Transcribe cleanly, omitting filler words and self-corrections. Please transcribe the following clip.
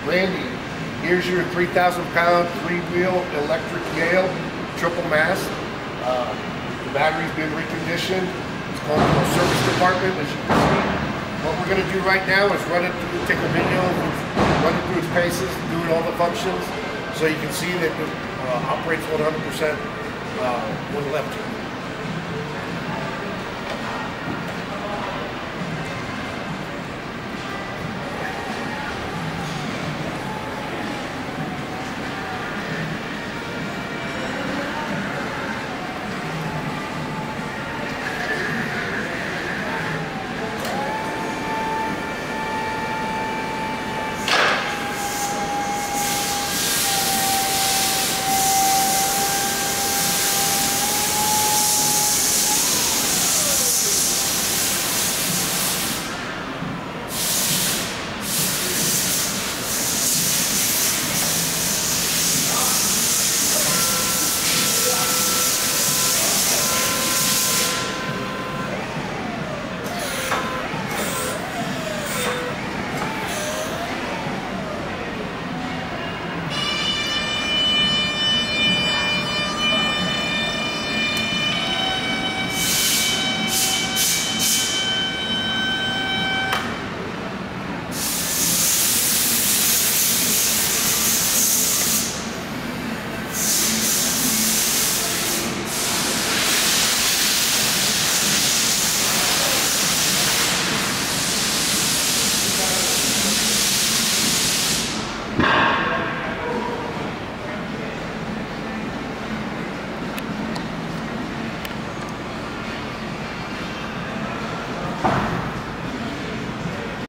Randy, here's your 3,000-pound three-wheel electric Yale triple mast. The battery's been reconditioned. It's going to a service department, as you can see. What we're going to do right now is run it through, take a video, run it through its paces, doing all the functions, so you can see that it operates 100% when left.